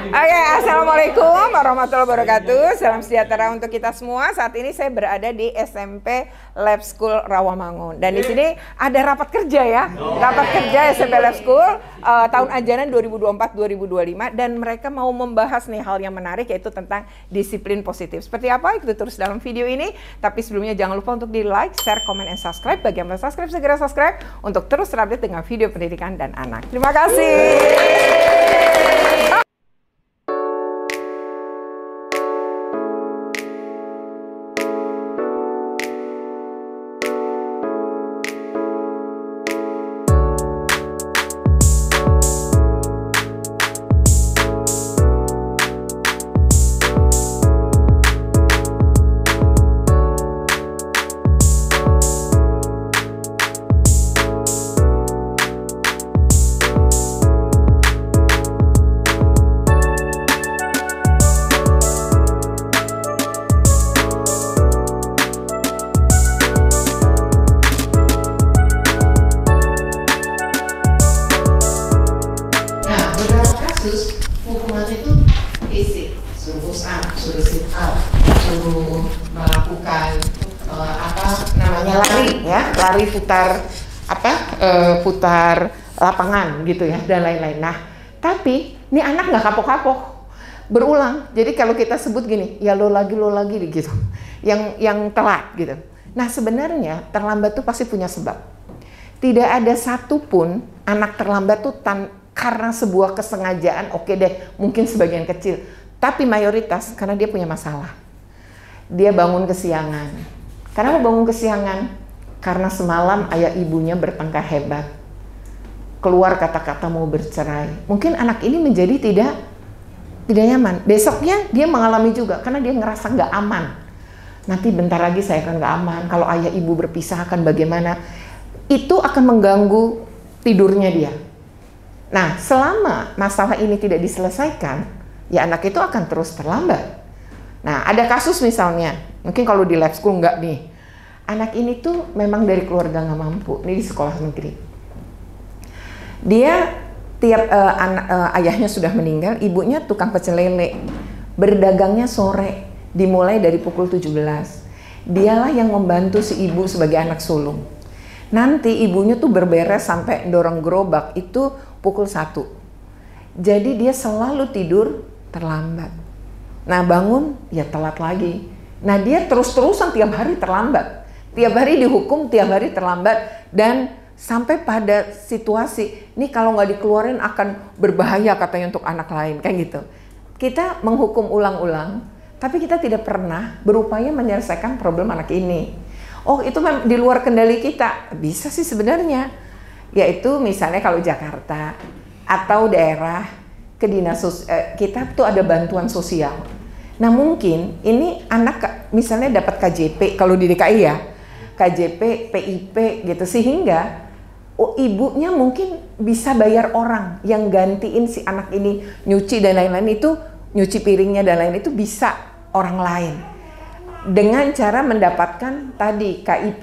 Oke, assalamualaikum warahmatullahi wabarakatuh. Salam sejahtera untuk kita semua. Saat ini saya berada di SMP Lab School Rawamangun. Dan di sini ada rapat kerja ya. Rapat kerja SMP Lab School tahun ajaran 2024-2025. Dan mereka mau membahas nih hal yang menarik, yaitu tentang disiplin positif. Seperti apa? Ikuti terus dalam video ini. Tapi sebelumnya jangan lupa untuk di like, share, comment, and subscribe. Bagi yang belum subscribe, segera subscribe untuk terus terupdate dengan video pendidikan dan anak. Terima kasih. Hukuman itu fisik, suruh push up, suruh sit up, suruh melakukan lari ya, lari putar lapangan gitu ya, dan lain-lain. Nah, tapi ini anak nggak kapok-kapok, berulang. Jadi kalau kita sebut gini, ya lo lagi gitu, yang telat gitu. Nah, sebenarnya terlambat tuh pasti punya sebab. Tidak ada satupun anak terlambat tuh karena sebuah kesengajaan, oke deh, mungkin sebagian kecil. Tapi mayoritas karena dia punya masalah. Dia bangun kesiangan. Kenapa bangun kesiangan? Karena semalam ayah ibunya bertengkar hebat. Keluar kata-kata mau bercerai. Mungkin anak ini menjadi tidak nyaman. Besoknya dia mengalami juga karena dia ngerasa nggak aman. Nanti bentar lagi saya akan nggak aman. Kalau ayah ibu berpisah akan bagaimana? Itu akan mengganggu tidurnya dia. Nah, selama masalah ini tidak diselesaikan, ya anak itu akan terus terlambat. Nah, ada kasus misalnya, mungkin kalau di lab school enggak nih, anak ini tuh memang dari keluarga nggak mampu, ini di sekolah negeri. Dia ayahnya sudah meninggal, ibunya tukang pecel lele, berdagangnya sore, dimulai dari pukul 17. Dialah yang membantu si ibu sebagai anak sulung. Nanti ibunya tuh berberes sampai dorong gerobak itu pukul 1. Jadi dia selalu tidur terlambat. Nah, bangun ya telat lagi. Nah, dia terus-terusan tiap hari terlambat. Tiap hari dihukum, tiap hari terlambat. Dan sampai pada situasi, ini kalau nggak dikeluarin akan berbahaya katanya untuk anak lain, kayak gitu. Kita menghukum ulang-ulang, tapi kita tidak pernah berupaya menyelesaikan problem anak ini. Oh, itu di luar kendali kita. Bisa sih sebenarnya. Yaitu misalnya kalau Jakarta atau daerah ke dinas kita tuh ada bantuan sosial. Nah, mungkin ini anak misalnya dapat KJP kalau di DKI ya. KJP, PIP gitu, sehingga ibunya mungkin bisa bayar orang yang gantiin si anak ini nyuci dan lain-lain, itu nyuci piringnya dan lain itu bisa orang lain. Dengan cara mendapatkan tadi KIP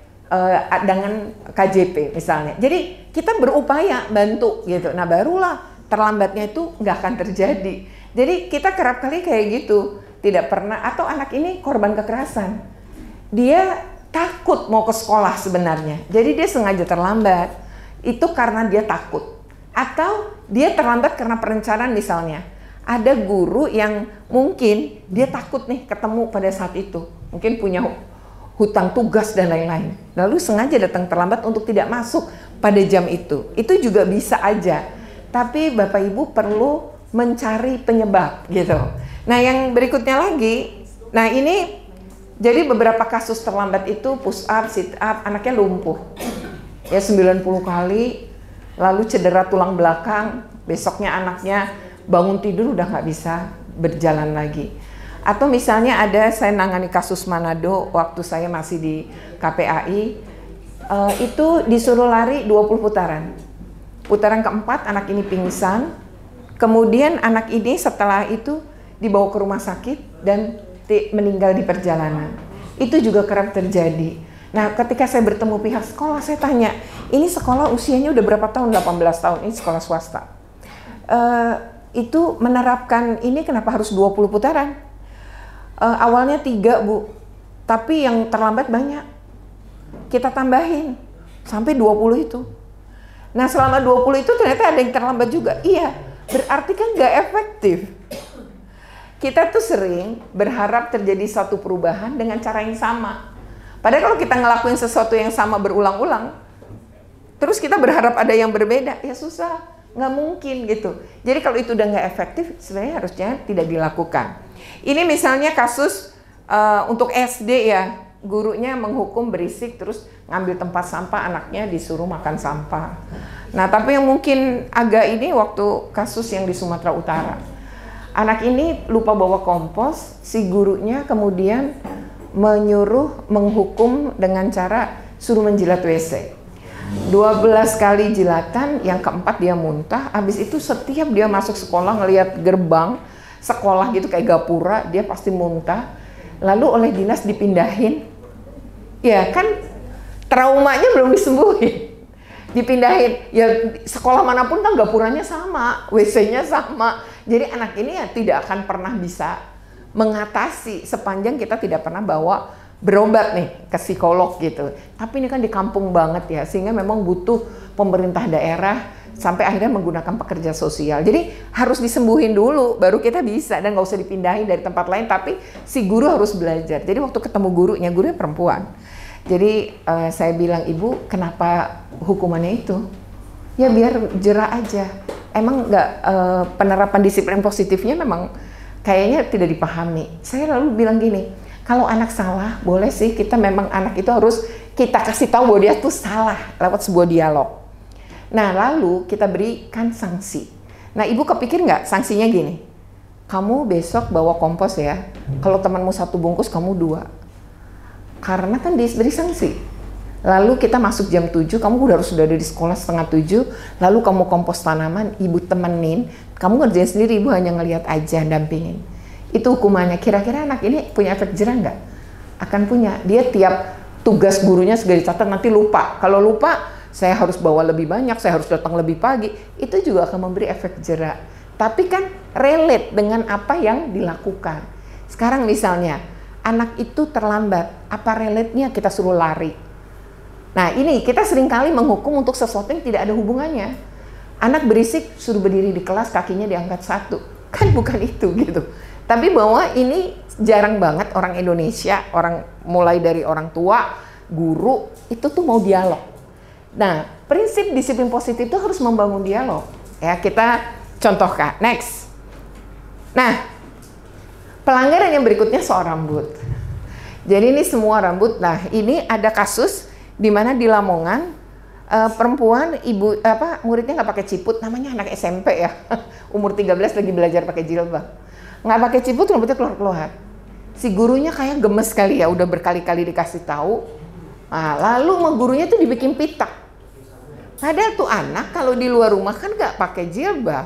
dengan KJP misalnya. Jadi kita berupaya bantu gitu. Nah, barulah terlambatnya itu nggak akan terjadi. Jadi kita kerap kali kayak gitu. Tidak pernah, atau anak ini korban kekerasan. Dia takut mau ke sekolah sebenarnya. Jadi dia sengaja terlambat. Itu karena dia takut. Atau dia terlambat karena perencanaan misalnya. Ada guru yang mungkin dia takut nih ketemu pada saat itu. Mungkin punya hutang tugas dan lain-lain. Lalu sengaja datang terlambat untuk tidak masuk pada jam itu. Itu juga bisa aja. Tapi Bapak Ibu perlu mencari penyebab gitu. Nah, yang berikutnya lagi, nah ini jadi beberapa kasus terlambat itu push up, sit up, anaknya lumpuh. Ya 90 kali, lalu cedera tulang belakang, besoknya anaknya bangun tidur udah nggak bisa berjalan lagi. Atau misalnya saya nangani kasus Manado waktu saya masih di KPAI, itu disuruh lari 20 putaran. Putaran keempat anak ini pingsan, kemudian anak ini setelah itu dibawa ke rumah sakit dan meninggal di perjalanan. Itu juga kerap terjadi. Nah, ketika saya bertemu pihak sekolah, saya tanya, ini sekolah usianya udah berapa tahun? 18 tahun, ini sekolah swasta. itu menerapkan ini kenapa harus 20 putaran? Awalnya 3 Bu, tapi yang terlambat banyak. Kita tambahin sampai 20 itu. Nah selama 20 itu ternyata ada yang terlambat juga. Iya, berarti kan nggak efektif. Kita tuh sering berharap terjadi satu perubahan dengan cara yang sama. Padahal kalau kita ngelakuin sesuatu yang sama berulang-ulang, terus kita berharap ada yang berbeda, ya susah, nggak mungkin gitu. Jadi kalau itu udah nggak efektif, sebenarnya harusnya tidak dilakukan. Ini misalnya kasus untuk SD ya, gurunya menghukum berisik terus ngambil tempat sampah, anaknya disuruh makan sampah. Nah tapi yang mungkin agak ini waktu kasus yang di Sumatera Utara. Anak ini lupa bawa kompos, si gurunya kemudian menghukum dengan cara suruh menjilat WC. 12 kali jilatan, yang keempat dia muntah. Habis itu setiap dia masuk sekolah ngelihat gerbang sekolah gitu kayak gapura, dia pasti muntah. Lalu oleh dinas dipindahin. Ya kan traumanya belum disembuhin. Dipindahin, ya sekolah manapun kan gapuranya sama, WC-nya sama. Jadi anak ini ya tidak akan pernah bisa mengatasi sepanjang kita tidak pernah bawa berobat nih ke psikolog gitu. Tapi ini kan di kampung banget ya, sehingga memang butuh pemerintah daerah sampai akhirnya menggunakan pekerja sosial. Jadi harus disembuhin dulu, baru kita bisa, dan nggak usah dipindahin dari tempat lain. Tapi si guru harus belajar. Jadi waktu ketemu gurunya perempuan. Jadi saya bilang, Ibu kenapa hukumannya itu? Ya biar jera aja. Emang nggak penerapan disiplin positifnya memang kayaknya tidak dipahami. Saya lalu bilang gini, kalau anak salah boleh sih kita memang anak itu harus kita kasih tahu bahwa dia tuh salah lewat sebuah dialog. Nah lalu kita berikan sanksi. Nah Ibu kepikir nggak sanksinya gini? Kamu besok bawa kompos ya. Kalau temanmu 1 bungkus kamu 2. Karena kan diberi sanksi. Lalu kita masuk jam 7, kamu harus sudah ada di sekolah setengah 7, lalu kamu kompos tanaman, Ibu temenin, kamu ngerjain sendiri, Ibu hanya ngelihat aja, dampingin. Itu hukumannya. Kira-kira anak ini punya efek jerah nggak? Akan punya. Dia tiap tugas gurunya sudah dicatat, nanti lupa. Kalau lupa, saya harus bawa lebih banyak, saya harus datang lebih pagi. Itu juga akan memberi efek jerah. Tapi kan relate dengan apa yang dilakukan. Sekarang misalnya, anak itu terlambat, apa relate-nya kita suruh lari? Nah ini kita seringkali menghukum untuk sesuatu yang tidak ada hubungannya. Anak berisik suruh berdiri di kelas, kakinya diangkat 1. Kan bukan itu gitu. Tapi bahwa ini jarang banget orang Indonesia, mulai dari orang tua, guru, itu tuh mau dialog. Nah prinsip disiplin positif itu harus membangun dialog. Ya kita contohkan, next. Nah pelanggaran yang berikutnya soal rambut. Jadi ini semua rambut. Nah ini ada kasus di mana di Lamongan perempuan muridnya nggak pakai ciput, namanya anak SMP ya, umur 13 lagi belajar pakai jilbab, nggak pakai ciput, rambutnya keluar-keluar. Si gurunya kayak gemes kali ya, udah berkali-kali dikasih tahu. Nah, lalu sama gurunya tuh dibikin pitak. Padahal tuh anak kalau di luar rumah kan nggak pakai jilbab,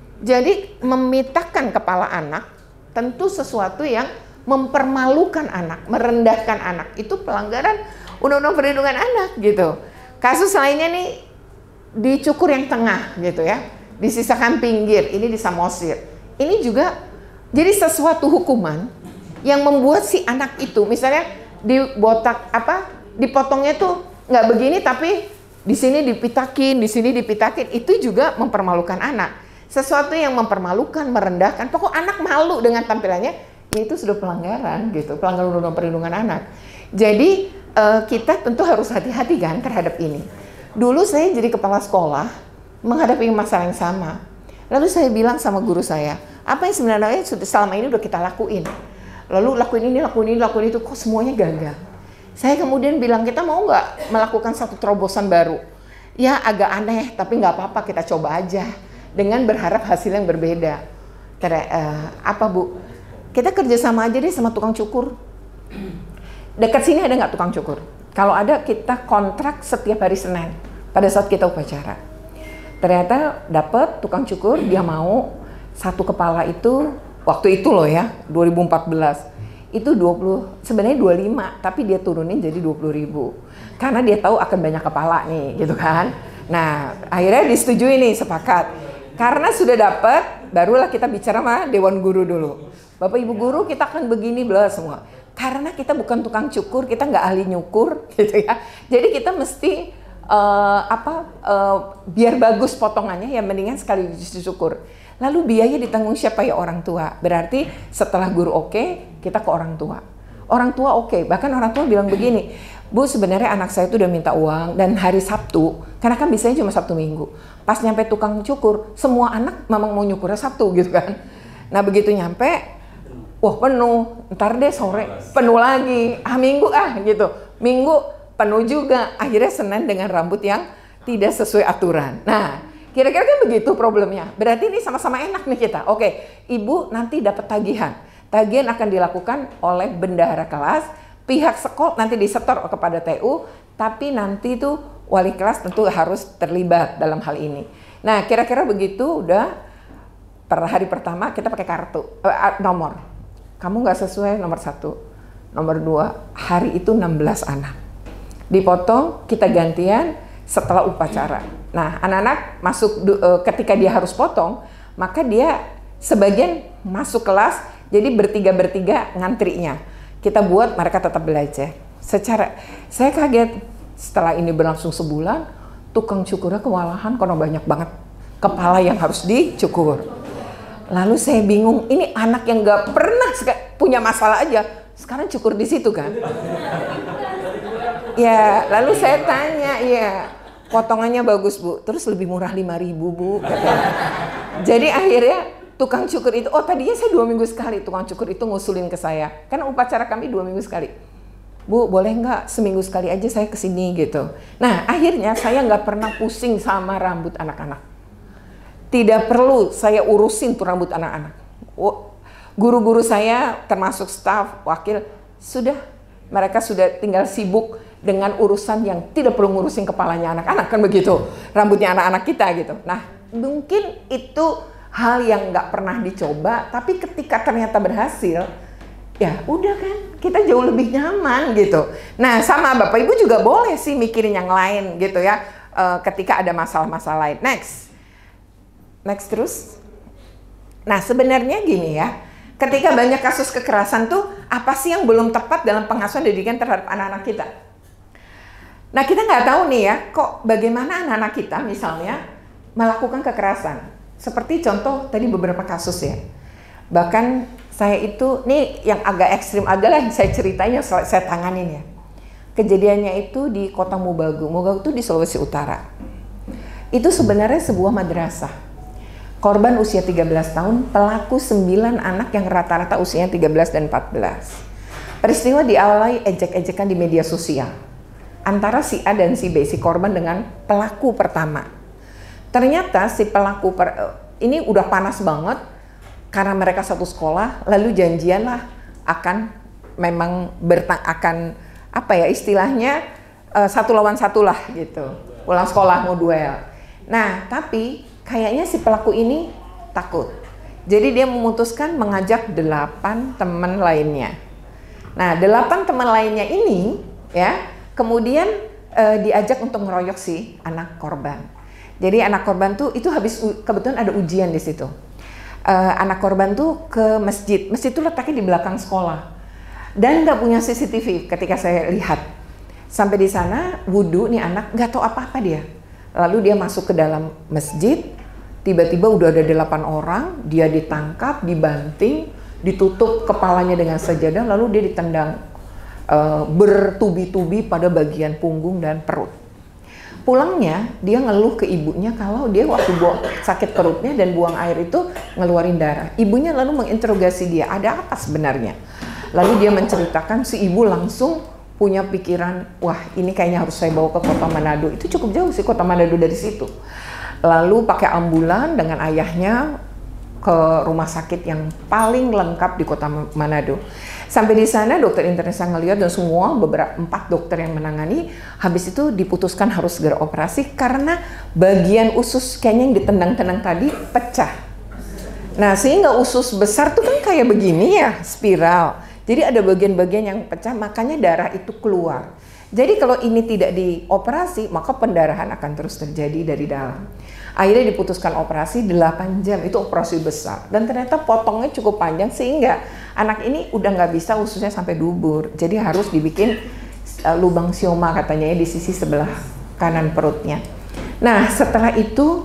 jadi memitakkan kepala anak tentu sesuatu yang mempermalukan anak, merendahkan anak. Itu pelanggaran Undang-Undang Perlindungan Anak gitu. Kasus lainnya nih dicukur yang tengah gitu ya, disisakan pinggir, ini di Samosir. Ini juga jadi sesuatu hukuman yang membuat si anak itu, misalnya dibotak dipotongnya tuh nggak begini tapi di sini dipitakin, di sini dipitakin, itu juga mempermalukan anak. Sesuatu yang mempermalukan, merendahkan, pokok anak malu dengan tampilannya, ya itu sudah pelanggaran gitu, pelanggaran Undang-Undang Perlindungan Anak. Jadi kita tentu harus hati-hati kan terhadap ini. Dulu saya jadi kepala sekolah menghadapi masalah yang sama. Lalu saya bilang sama guru saya, apa yang sebenarnya selama ini udah kita lakuin. Lalu lakuin ini, lakuin itu, kok semuanya gagal. Saya kemudian bilang, kita mau nggak melakukan satu terobosan baru? Ya agak aneh, tapi nggak apa-apa, kita coba aja. Dengan berharap hasil yang berbeda. Apa Bu? Kita kerjasama aja deh sama tukang cukur. Dekat sini ada nggak tukang cukur? Kalau ada, kita kontrak setiap hari Senin pada saat kita upacara. Ternyata dapat tukang cukur, dia mau satu kepala itu, waktu itu loh ya, 2014. Itu 20, sebenarnya 25, tapi dia turunin jadi 20.000. Karena dia tahu akan banyak kepala nih, gitu kan. Nah, akhirnya disetujui nih, sepakat. Karena sudah dapat, barulah kita bicara sama Dewan Guru dulu. Bapak Ibu Guru, kita akan begini bla semua. Karena kita bukan tukang cukur, kita nggak ahli nyukur gitu ya. Jadi kita mesti biar bagus potongannya ya mendingan sekali dicukur. Lalu biaya ditanggung siapa ya? Orang tua. Berarti setelah guru oke, kita ke orang tua. Orang tua oke, bahkan orang tua bilang begini, Bu sebenarnya anak saya itu udah minta uang dan hari Sabtu, karena kan biasanya cuma Sabtu Minggu. Pas nyampe tukang cukur, semua anak memang mau nyukurnya Sabtu gitu kan. Nah begitu nyampe, wah penuh, ntar deh sore penuh lagi, Minggu gitu. Minggu penuh juga, akhirnya Senin dengan rambut yang tidak sesuai aturan. Nah kira-kira kan begitu problemnya. Berarti ini sama-sama enak nih kita. Oke, Ibu nanti dapat tagihan. Tagihan akan dilakukan oleh bendahara kelas, pihak sekolah nanti disetor kepada TU, tapi nanti tuh wali kelas tentu harus terlibat dalam hal ini. Nah, kira-kira begitu udah per hari pertama kita pakai kartu, nomor. Kamu nggak sesuai nomor 1, nomor 2, hari itu 16 anak. Dipotong, kita gantian setelah upacara. Nah, anak-anak masuk ketika dia harus potong, maka dia sebagian masuk kelas. Jadi bertiga ngantrinya. Kita buat mereka tetap belajar. Saya kaget setelah ini berlangsung sebulan, tukang cukurnya kewalahan karena banyak banget kepala yang harus dicukur. Lalu saya bingung, ini anak yang nggak pernah punya masalah aja, sekarang cukur di situ kan? Ya, lalu saya tanya, ya potongannya bagus Bu, terus lebih murah 5.000 Bu. Katanya. Jadi akhirnya tukang cukur itu, tadinya saya 2 minggu sekali, tukang cukur itu ngusulin ke saya. Karena upacara kami 2 minggu sekali. Bu, boleh nggak seminggu sekali aja saya kesini gitu. Nah, akhirnya saya nggak pernah pusing sama rambut anak-anak. Tidak perlu saya urusin tuh rambut anak-anak. Guru-guru saya, termasuk staf, wakil, mereka sudah tinggal sibuk dengan urusan yang tidak perlu ngurusin kepalanya anak-anak, kan begitu. Rambutnya anak-anak kita gitu. Nah, mungkin itu hal yang nggak pernah dicoba, tapi ketika ternyata berhasil, ya udah kan, kita jauh lebih nyaman gitu. Nah sama Bapak Ibu juga boleh sih mikirin yang lain gitu ya, ketika ada masalah-masalah lain. Next terus. Nah sebenarnya gini ya, ketika banyak kasus kekerasan tuh, apa sih yang belum tepat dalam pengasuhan didikan terhadap anak-anak kita? Nah kita nggak tahu nih ya, kok bagaimana anak-anak kita misalnya melakukan kekerasan. Seperti contoh tadi beberapa kasus ya. Bahkan saya itu, nih yang agak ekstrim adalah saya ceritain yang saya tanganin ya. Kejadiannya itu di kota Mubagu. Mubagu itu di Sulawesi Utara. Itu sebenarnya sebuah madrasah. Korban usia 13 tahun, pelaku 9 anak yang rata-rata usianya 13 dan 14. Peristiwa diawali ejek-ejekan di media sosial. Antara si A dan si B, si korban dengan pelaku pertama. Ternyata si pelaku ini udah panas banget karena mereka satu sekolah, lalu janjian lah akan istilahnya 1 lawan 1 lah gitu, pulang sekolah mau duel. Nah tapi kayaknya si pelaku ini takut, jadi dia memutuskan mengajak 8 teman lainnya. Nah 8 teman lainnya ini ya kemudian diajak untuk ngeroyok si anak korban. Jadi anak korban tuh itu habis kebetulan ada ujian di situ. Anak korban tuh ke masjid. Masjid itu letaknya di belakang sekolah. Dan nggak punya CCTV ketika saya lihat. Sampai di sana wudhu nih anak nggak tahu apa-apa dia. Lalu dia masuk ke dalam masjid. Tiba-tiba udah ada 8 orang. Dia ditangkap, dibanting, ditutup kepalanya dengan sajadah. Lalu dia ditendang bertubi-tubi pada bagian punggung dan perut. Pulangnya dia ngeluh ke ibunya kalau dia waktu sakit perutnya dan buang air itu ngeluarin darah. Ibunya lalu menginterogasi dia, ada apa sebenarnya? Lalu dia menceritakan, si ibu langsung punya pikiran, wah ini kayaknya harus saya bawa ke kota Manado. Itu cukup jauh sih kota Manado dari situ. Lalu pakai ambulan dengan ayahnya ke rumah sakit yang paling lengkap di kota Manado. Sampai di sana dokter internis ngelihat dan semua beberapa 4 dokter yang menangani, habis itu diputuskan harus segera operasi karena bagian usus kayaknya yang ditendang-tendang tadi pecah. Nah sehingga usus besar tuh kan kayak begini ya, spiral. Jadi ada bagian-bagian yang pecah, makanya darah itu keluar. Jadi kalau ini tidak dioperasi, maka pendarahan akan terus terjadi dari dalam. Akhirnya diputuskan operasi 8 jam, itu operasi besar. Dan ternyata potongnya cukup panjang sehingga anak ini udah nggak bisa ususnya sampai dubur. Jadi harus dibikin lubang sioma katanya ya di sisi sebelah kanan perutnya. Nah setelah itu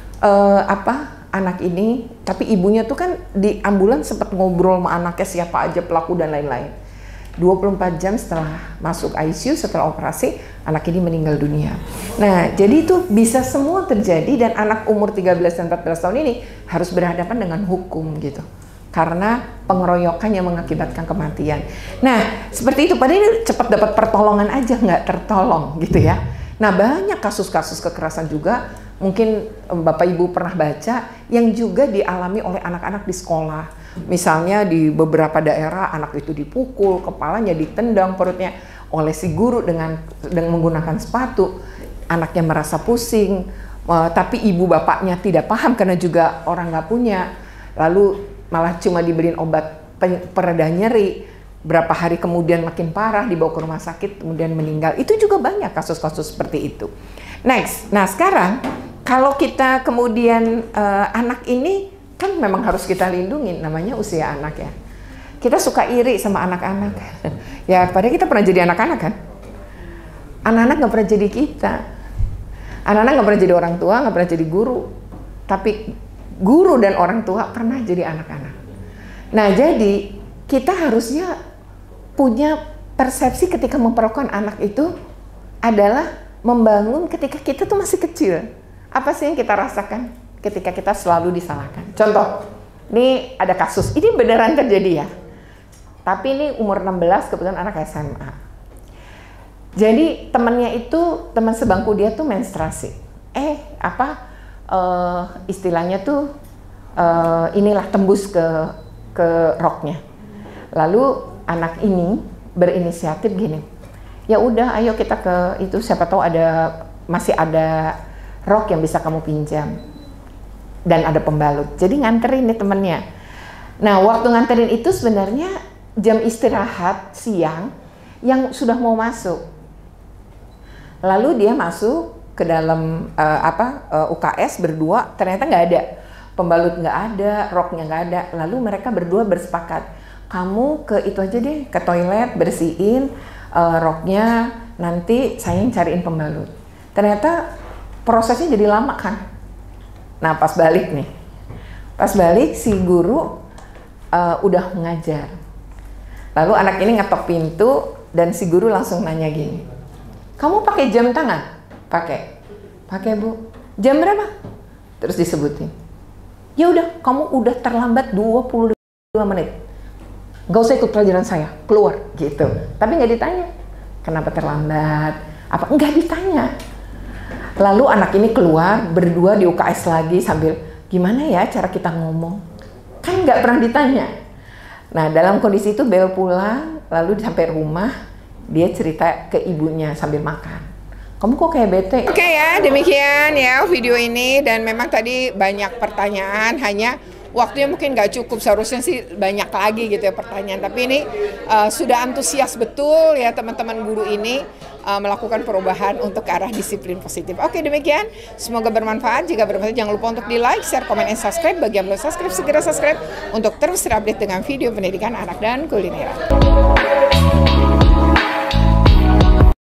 anak ini, tapi ibunya tuh kan di ambulans sempat ngobrol sama anaknya siapa aja pelaku dan lain-lain. 24 jam setelah masuk ICU, setelah operasi, anak ini meninggal dunia. Nah, jadi itu bisa semua terjadi dan anak umur 13 dan 14 tahun ini harus berhadapan dengan hukum gitu. Karena pengeroyokan yang mengakibatkan kematian. Nah, seperti itu. Padahal ini cepat dapat pertolongan aja, nggak tertolong gitu ya. Nah, banyak kasus-kasus kekerasan juga, mungkin Bapak Ibu pernah baca, yang juga dialami oleh anak-anak di sekolah. Misalnya di beberapa daerah anak itu dipukul, kepalanya ditendang, perutnya oleh si guru dengan menggunakan sepatu. Anaknya merasa pusing, tapi ibu bapaknya tidak paham karena juga orang nggak punya. Lalu malah cuma dibeliin obat pereda nyeri. Berapa hari kemudian makin parah, dibawa ke rumah sakit, kemudian meninggal. Itu juga banyak kasus-kasus seperti itu. Next, nah sekarang kalau kita kemudian anak ini kan memang harus kita lindungi, namanya usia anak ya. Kita suka iri sama anak-anak. Ya, padahal kita pernah jadi anak-anak kan? Anak-anak nggak pernah jadi kita. Anak-anak nggak pernah jadi orang tua, nggak pernah jadi guru. Tapi guru dan orang tua pernah jadi anak-anak. Nah, jadi kita harusnya punya persepsi ketika memperlakukan anak itu adalah membangun ketika kita tuh masih kecil. Apa sih yang kita rasakan ketika kita selalu disalahkan? Contoh, ini ada kasus, ini beneran terjadi ya. Tapi ini umur 16, kebetulan anak SMA. Jadi temannya itu, teman sebangku dia tuh menstruasi. Istilahnya tuh inilah tembus ke roknya. Lalu anak ini berinisiatif gini, ya udah ayo kita ke itu, siapa tahu masih ada rok yang bisa kamu pinjam. Dan ada pembalut, jadi nganterin nih temennya. Nah, waktu nganterin itu sebenarnya jam istirahat siang yang sudah mau masuk. Lalu dia masuk ke dalam UKS berdua, ternyata nggak ada. Pembalut nggak ada, roknya nggak ada. Lalu mereka berdua bersepakat, kamu ke itu aja deh, ke toilet, bersihin roknya, nanti saya yang cariin pembalut. Ternyata prosesnya jadi lama kan. Nah pas balik si guru udah mengajar. Lalu anak ini ngetok pintu dan si guru langsung nanya gini, kamu pakai jam tangan? Pakai bu. Jam berapa? Terus disebutin. Ya udah, kamu udah terlambat 22 menit. Gak usah ikut pelajaran saya, keluar gitu. Tapi nggak ditanya kenapa terlambat. Apa nggak ditanya. Lalu anak ini keluar berdua di UKS lagi sambil gimana ya cara kita ngomong, kan nggak pernah ditanya. Nah dalam kondisi itu bel pulang, lalu sampai rumah dia cerita ke ibunya sambil makan, kamu kok kayak bete. Oke ya, demikian ya video ini, dan memang tadi banyak pertanyaan, hanya waktunya mungkin nggak cukup, seharusnya sih banyak lagi gitu ya pertanyaan. Tapi ini sudah antusias betul ya teman-teman guru ini melakukan perubahan untuk ke arah disiplin positif. Oke, demikian. Semoga bermanfaat. Jika bermanfaat, jangan lupa untuk di like, share, komen, dan subscribe. Bagi yang belum subscribe, segera subscribe untuk terus terupdate dengan video pendidikan anak dan kuliner.